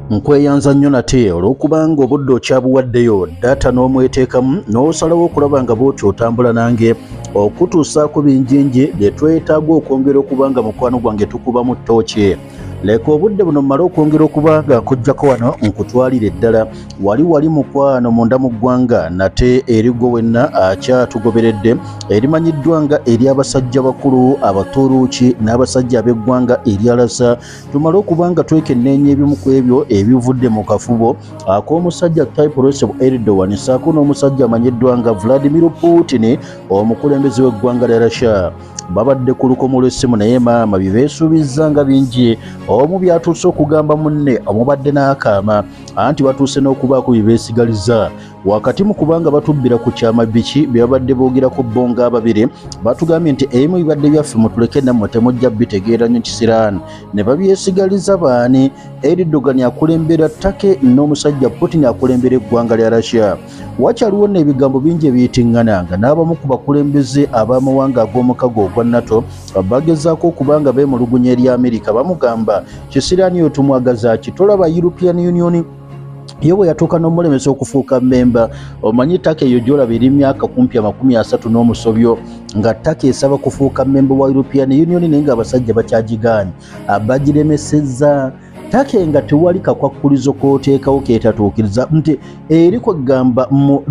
nkweyanza nnyo nate olw'okubanga obudde okyabuwaddeyo data n'omweteekamu n'osalawo okulaba nga bw'oti otambula nange okutuusaako bingingi bye twetaaga okwongera okuba nga mukwano gwange tukuba mu ttooki. Leka obudde buno mmale okwongera okuba nga nkujjako wano nkutwalire eddala wali mukwano munda mu ggwanga nate erigwo wenna akyatugoberedde erimanyiddwa nga ery'abasajja bakulu abaturuuki n'abasajja ab'eggwanga eryalasa. Tumale okuba nga twekenneenya ebimu ku ebyo ebivudde mu kafubo ak'omusajja Tayyip Recep Erdogan ssaako n'omusajja amanyiddwa nga Vladimir Putin omukulembeze w'eggwanga lya Russia. Babadde ku lukomo lw'essimu naye maama bye beesuubizza nga bingi. Omu byatuuse okugamba munne omubadde n'akaama anti batuuse n'okubaako bye beesigaliza wakati mu kubanga batubbira ku kyama biki bye babadde boogerako bonga ababiri batugambye nti ebimu bibadde byaffe mutuleke nammwe temujja bitegeera nnyo kisiraani ne babyesigaliza baani. Erdogan akulembera Turkey n'omusajja Putin akulembera eggwanga lya Russia. Wakyaliwo n'ebigambo bingi ebiyitiŋŋananga n'abamu ku bakulembeze ab'amawanga ag'omukago ogwa NATO bagezaako okubanga beemulugunya eri Amerika bamugamba kisiraani yo tumwagaza ki tolaba European Union ye bwe yatuuka n'omulemesa okufuuka mmemba. Omanyi Turkey eyo gy'olaba eri myaka kumpi 30 n'omusobyo nga Turkey esaba kufuuka mmemba wa European Union naye nga abasajja bakyagigaanye bagiremesezza. Turkey nga tewali kakwakkulizo k'oteekawo keetatuukiriza nti eri kwegamba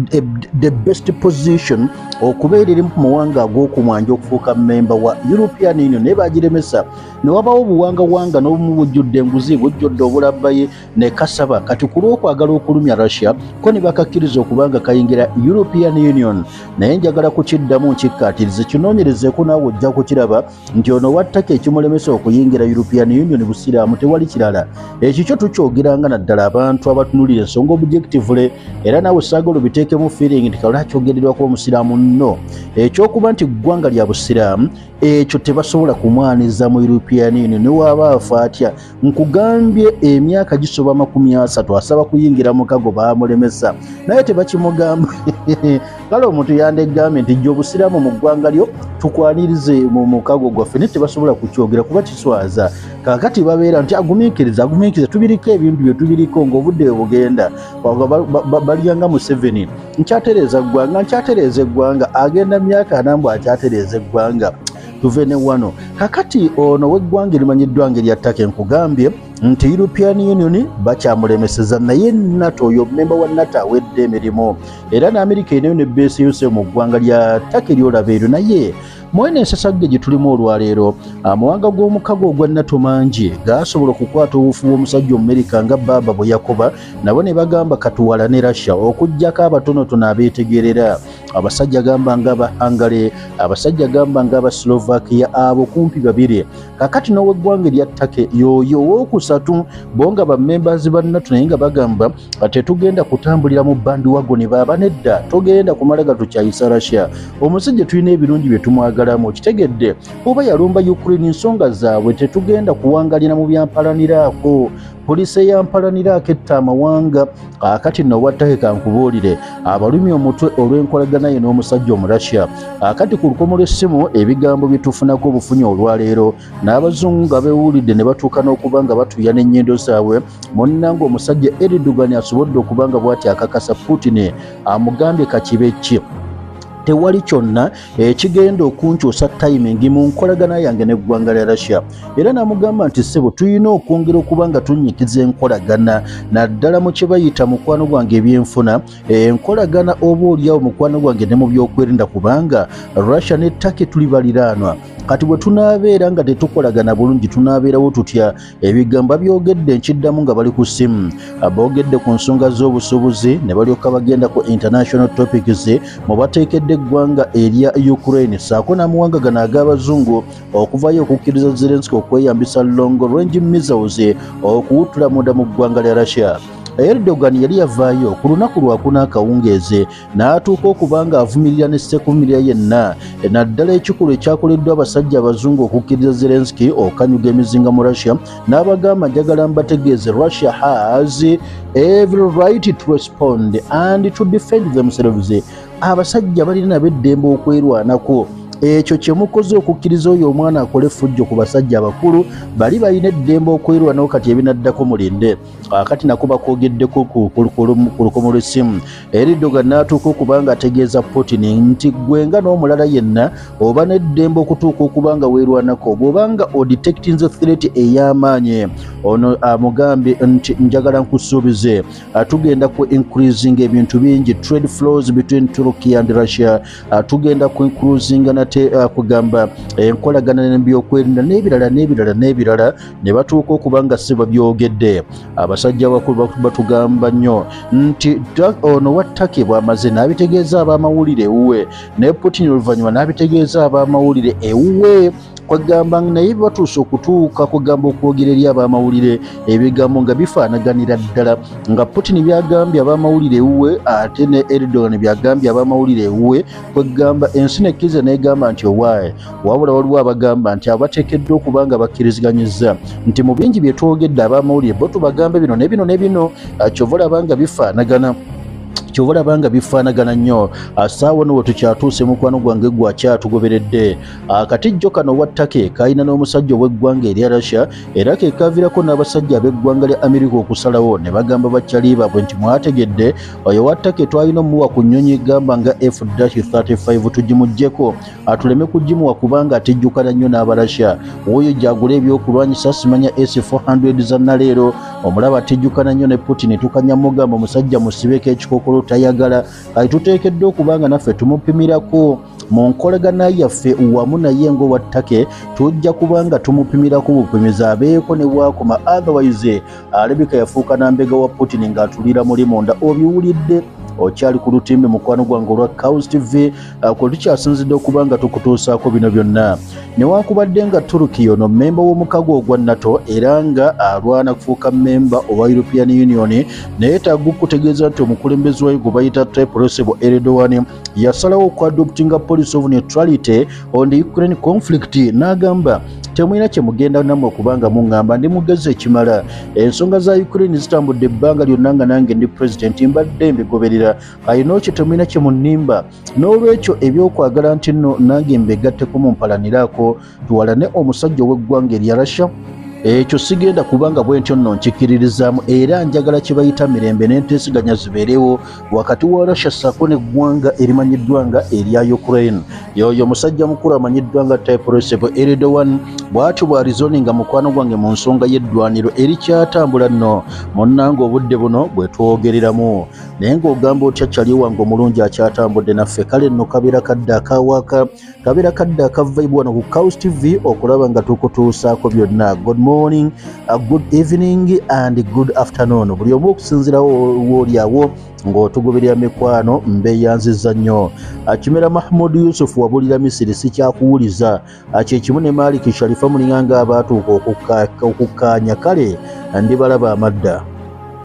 the best position okubeera eri mu mawanga ag'okumwanja okufuuka mmemba wa European Union naye bagiremesa. Ne wabawo obuwangawanga n'obumu bujjudde enguzi bujjudde obulabbaye ne kasaba kati ku lw'okwagala okulumya Russia ko ne bakakkiriza okubanga kayingira European Union. Naye njagala kukiddamu nkikkaatirize kinoonyerezeeko naawe ojja kukiraba nti ono wa Turkey ekimulemesa okuyingira European Union busiraamu tewali kirala. Ekyo kyo tukyogeranga naddala abantu abatunulira ensonga objectively era naawe saagala obiteekemu feeling nti kalala kyogererwako omusiraamu nno ekyokuba nti ggwanga lya busiraamu ekyo tebasobola kumwaniza mu European Union ne waaba afa atya. Nkugambye emyaka gisoba 30 asaba kuyingira mukago baamulemesa naye tebakimugamba. Kale omuntu yandegambye nti gye obusiraamu mu ggwanga lyo tukwanirize mu mukago gwaffe naye tebasobola kukyogera kuba kiswaza. Kakati babeera nti agumiikiriza tubiriko ebintu bye tubiriko ng'obudde bwe bugenda balyanga Museveni nkyatereeza eggwanga agenda myaka anambu akyatereeza eggwanga tuve ne wano. Kakati ono w'eggwanga erimanyiddwa ng'erya Turkey nkugambye nti European Union bakyamulemeseza naye NATO oyo mmemba wa NATO awedde emirimu era n'Amerika enayo ne beesi yose mu ggwanga lya Turkey lyolaba eryo naye mwene ensasagge gye tulimu olwaleero amawanga g'omukago ogwa NATO mangi gaasobola okukwata obufu bw'omusajja Omumerika nga Baba bwe yakoba nabo ne bagamba katuwala ne Russia okuggyako abatonotono abeetegerera abasajja gamba ng'aba Hungary abasajja gamba ng'aba Slovakia abo kumpi babiri. Kakati n'ow'eggwanga erya Turkey yoyo ow'okusatu bo nga bammembazi ba NATO naye nga bagamba tetugenda kutambulira mu bandi wagoni baaba nedda togenda kumala gatukyayisa Russia. Omusajja tulina ebirungi bye tumwagalamu kitegedde oba yalumba Ukraine ensonga zaabwe tetugenda kuwangalira mu byampalaniraako. Poliisi eyampalaniraako etta amawanga akati nno wattake kankubuulire abalumya omutwe olw'enkolagana ye n'omusajja Omurussia. Akati ku lukomo lw'essimu ebigambo bye tufunako obufunyi olwaleero n'abazungu nga beewulidde ne batuuka n'okuba nga batuuya n'ennyindo zaabwe munnanga omusajja Erdogan asobodde okuba nga bw'ati akakasa Putin amugambye kakibe ki tewali kyonna ekigenda okunkyusa timing mu nkolagana yange n'eggwanga lya Russia. Era n'amugamba nti ssebo tulina okwongera okuba nga tunnyikiza enkolagana naddala mu kye bayita mukwano gwange ebyenfuna enkolagana oba olyawo mukwano gwange ne mu byokwerinda kubanga Russia ne Turkey tuli baliraanwa. Kati bwe tunaabeera nga tetukolagana bulungi tunaabeerawo tutya. Ebigambo byogedde nkiddamu nga bali ku ssimu aboogedde ku nsonga z'obusuubuzi ne balyoka bagenda ku international topics mu bateekedde eggwanga erya Ukraine ssaako n'amawanga gano ag'abazungu okuvayo okukkiriza Zelensky okweyambisa long range missiles okuwutula munda mu ggwanga lya Russia. Erdogan yali yavaayo ku lunaku lwakuna akawungeeze n'atuuka okuba nga avumirira ne sekumirira yenna naddala ekikulu ekyakoleddwa abasajja abazungu okukkiriza Zelensky okanyuga emizinga mu Russia n'abagamba njagala mbategeeze Russia has every right to respond and to defend themselves. Abasajja balina n'abeddembe okwerwanako ekyo kye mukoze okukkiriza oyo omwana akole fujjo ku basajja abakulu bali balina eddembe okwerwanawo kati ebinaddako mulinde akati nakuba kwogeddeko ku lukomo lw'essimu Erdogan n'atuuka okubanga ategeeza Putin nti gwenga n'omulala yenna oba n'eddembe okutuuka okubanga weerwanako bw'obanga odetectinze threat ey'amaanyi ono amugambye nti njagala nkusuubize tugenda ku increasing ebintu bingi trade flows between Turkey and Russia tugenda ku increasing nate kugamba enkolagana n'ebyokwerinda n'ebirala ne batuuka okubanga si babyogedde abasajja abakulu batugamba nnyo nti ono wattake bw'amaze n'abitegeeza ab'amawulire ewuwe ne Putin oluvannyuma n'abitegeeza ab'amawulire ewuwe kwagamba naye batuuse okutuuka kugamba okwogera eri ab'amawulire ebigambo nga bifaanaganira ddala nga Putin byagambye ab'amawulire ewuwe ate ne Erdogan byagambye ab'amawulire ewuwe kwegamba ensi nekkiriza n'egamba nti owaaye wabula waliwo abagamba nti abateekeddwa okuba nga bakkiriziganyizza nti mu bingi bye twogedde ab'amawulire bo tubagambe bino ne bino kyova olabanga bifaanagana nnyo asaawo n'we tukyatuuse mukwano gwange gwakyatugoberedde akatijjo kano wattake kalina n'omusajja ow'eggwanga erya Russia era ke kaviirako n'abasajja ab'eggwanga lya Amerika okusalawo ne bagamba bakyali baabwe nti mwategedde oyo wattake twalina omuwa ku nnyonyi egamba nga F-35 tugimuggyeko atuleme kugimuwa kubanga atijjukana nnyo n'Abarussia oyo gyagula ebyokulwanyisa simanya S-400 za naleero omulaba atijjukana nnyo ne Putin tukanya mugamba omusajja musibeko ekikokolo tayagala tuteekeddwa okubanga naffe tumupimirako mu nkolagana yaffe wamu naye ng'owattake tujja kubanga tumupimirako bupimizi abeeko ne bwakoma otherwise alabika yafuuka nambega wa Putin ng'atulira muli munda obiwulidde okyali ku lutimbe mukwano gwange olwa Cows TV kwe tukyasinzidde okubanga tukutuusaako bino byonna newankubadde nga Turkey ono mmemba w'omukago ogwa NATO era nga alwana kufuuka mmemba owa European Union naye tagukutegeeza nti omukulembeze wayo gwe bayita Tayyip Recep Erdogan yasalawo okwadoptinga policy of neutrality on the Ukraine conflict n'agamba temulina kye mugenda nammwe kubanga muŋŋamba ndi mugezi ekimala ensonga za Ukraine zitambudde ebbanga lyonna nga nange ndi president mbadde mbigoberera ayina kye temulina kye munnimba n'olwekyo ebyokwagala nti nno nange mbegatteko mumpalaniraako tuwalane omusajja ow'eggwanga erya Russia ekyo sigenda kubanga bwentyo nno nkikiririzaamu era njagala kye bayita mirembe n'enteeseganya zibeerewo wakati wa Russia ssaako n'eggwanga erimanyiddwa nga erya Ukraine yoyo musajja mukulu amanyiddwa nga Tayyip Recep Erdogan bw'atyo bw'arizoninga mukwano gwange mu nsonga y'eddwaniro erikyatambula nno munnanga obudde buno bwe twogereramu naye ng'ogamba otya kyali wange omulungi akyatambudde naffe kale nno kabeera kadde akawaaka kabeera kadde akavaibu wano ku Cows TV okulaba nga tukutuusaako byonna good morning, good evening and good afternoon buli omu okusinzirawo woolyawo ng'otugoberera mikwano mbeeyanziza nnyo Kimera Mahmoud Yusuf wabulira Misiri sikyakuwuliza kyekimu ne Malik Sharifa mulinganga abaatuuka okukkaanya kale ndibalaba amadda